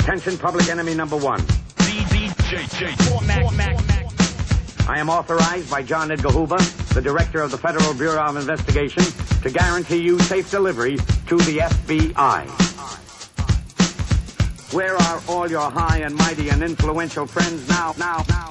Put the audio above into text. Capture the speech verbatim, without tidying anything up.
Attention, public enemy number one. D D J J I am authorized by John Edgar Hoover, the Director of the Federal Bureau of Investigation, to guarantee you safe delivery to the F B I. Where are all your high and mighty and influential friends now, now, now?